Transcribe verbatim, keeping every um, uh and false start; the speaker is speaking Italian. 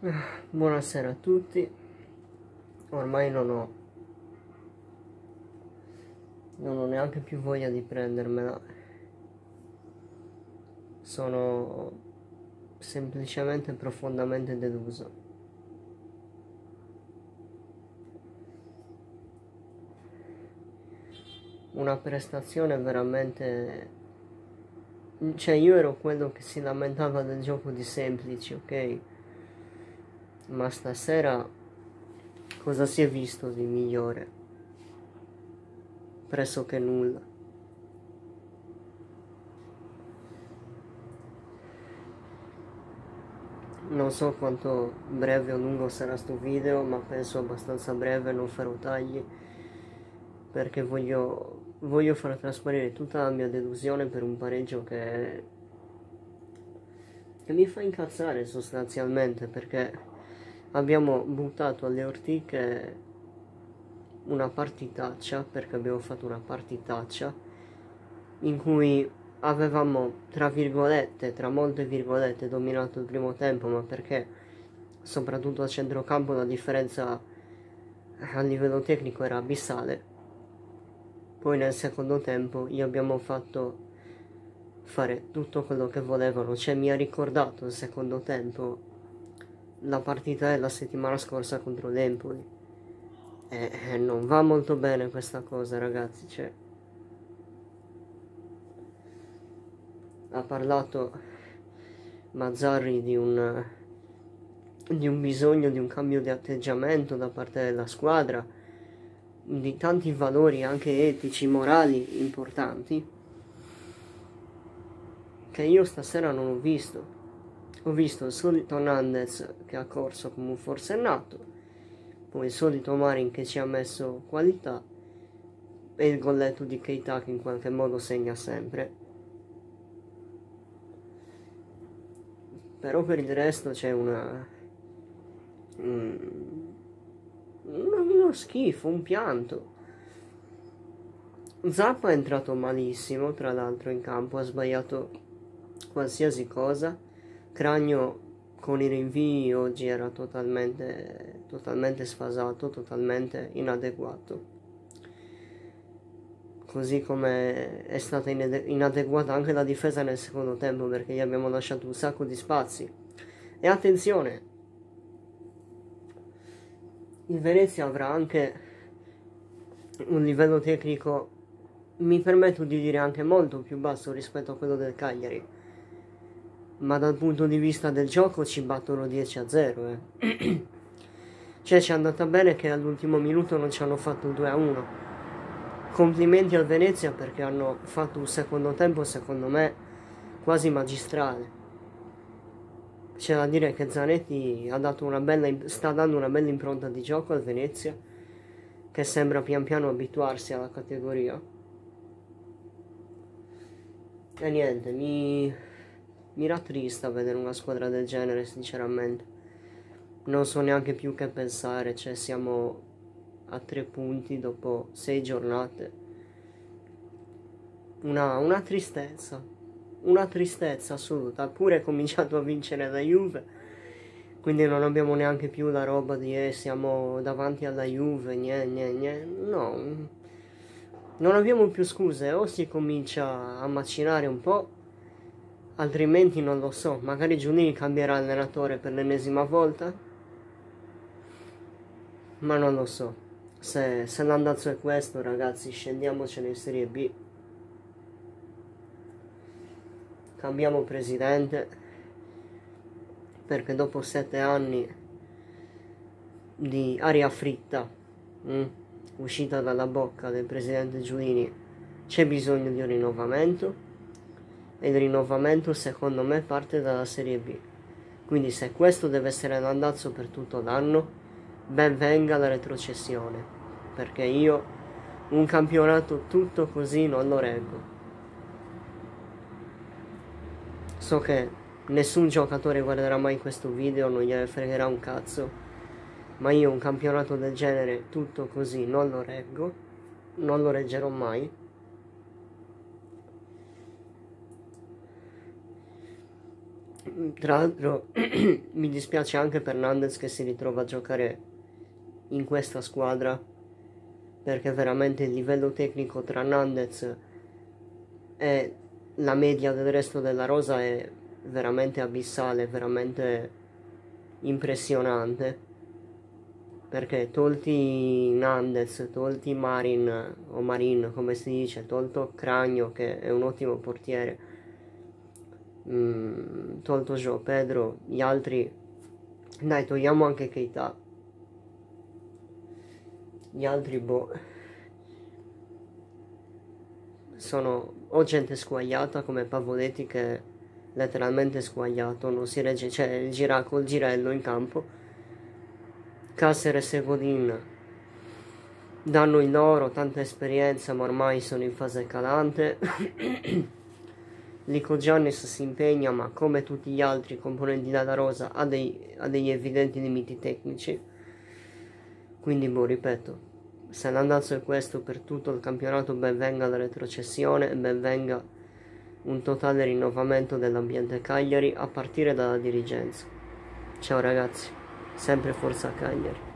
Buonasera a tutti. Ormai non ho non ho neanche più voglia di prendermela. Sono semplicemente profondamente deluso. Una prestazione veramente... Cioè, io ero quello che si lamentava del gioco di semplici, ok? Ma stasera cosa si è visto di migliore? Pressoché nulla. Non so quanto breve o lungo sarà sto video, ma penso abbastanza breve, non farò tagli, perché voglio, voglio far trasparire tutta la mia delusione per un pareggio che, che mi fa incazzare sostanzialmente, perché abbiamo buttato alle ortiche una partitaccia, perché abbiamo fatto una partitaccia in cui avevamo, tra virgolette, tra molte virgolette, dominato il primo tempo, ma perché soprattutto a centrocampo la differenza a livello tecnico era abissale. Poi nel secondo tempo gli abbiamo fatto fare tutto quello che volevano, cioè mi ha ricordato il secondo tempo la partita della settimana scorsa contro l'Empoli, e, e non va molto bene questa cosa, ragazzi. Cioè, ha parlato Mazzarri di un, di un bisogno di un cambio di atteggiamento da parte della squadra, di tanti valori anche etici, morali importanti, che io stasera non ho visto. Ho visto il solito Nandez che ha corso come un forsennato, poi il solito Marin che ci ha messo qualità e il golletto di Keita che in qualche modo segna sempre. Però per il resto c'è una... Mm, uno schifo, un pianto. Zappa è entrato malissimo, tra l'altro, in campo, ha sbagliato qualsiasi cosa. Cragno con i rinvii oggi era totalmente, totalmente sfasato, totalmente inadeguato. Così come è stata inadeguata anche la difesa nel secondo tempo, perché gli abbiamo lasciato un sacco di spazi. E attenzione, il Venezia avrà anche un livello tecnico, mi permetto di dire, anche molto più basso rispetto a quello del Cagliari, ma dal punto di vista del gioco ci battono dieci a zero, eh. Cioè, ci è andata bene che all'ultimo minuto non ci hanno fatto il due a uno. Complimenti al Venezia, perché hanno fatto un secondo tempo, secondo me, quasi magistrale. C'è da dire che Zanetti ha dato una bella, sta dando una bella impronta di gioco al Venezia, che sembra pian piano abituarsi alla categoria. E niente, mi, mi rattrista vedere una squadra del genere, sinceramente. Non so neanche più che pensare, cioè siamo a tre punti dopo sei giornate. Una, una tristezza, una tristezza assoluta. Ha pure cominciato a vincere la Juve, quindi non abbiamo neanche più la roba di eh, siamo davanti alla Juve, niente, niente, niente. No, non abbiamo più scuse. O si comincia a macinare un po', altrimenti non lo so, magari Giuliani cambierà allenatore per l'ennesima volta, ma non lo so. Se, se l'andazzo è questo, ragazzi, scendiamocene in Serie B, cambiamo presidente, perché dopo sette anni di aria fritta mh, uscita dalla bocca del presidente Giulini c'è bisogno di un rinnovamento, e il rinnovamento secondo me parte dalla Serie B. Quindi se questo deve essere l'andazzo per tutto l'anno, ben venga la retrocessione, perché io un campionato tutto così non lo reggo. So che nessun giocatore guarderà mai questo video, non gliene fregherà un cazzo, ma io un campionato del genere tutto così non lo reggo, non lo reggerò mai. Tra l'altro mi dispiace anche per Nandez che si ritrova a giocare in questa squadra, perché veramente il livello tecnico tra Nandez e la media del resto della rosa è veramente abissale, veramente impressionante, perché tolti Nandez, tolti Marin o Marin come si dice, tolto Cragno che è un ottimo portiere, mm, tolto João Pedro, gli altri, dai, togliamo anche Keita, gli altri boh, sono o gente squagliata come Pavoletti che è letteralmente squagliato, non si regge, cioè gira col girello in campo. Caceres e Godin danno il loro, tanta esperienza, ma ormai sono in fase calante. Lico Giannis si impegna, ma come tutti gli altri componenti della rosa ha, dei, ha degli evidenti limiti tecnici. Quindi, boh, ripeto, se l'andazzo è questo per tutto il campionato, ben venga la retrocessione e ben venga un totale rinnovamento dell'ambiente Cagliari a partire dalla dirigenza. Ciao ragazzi, sempre forza Cagliari.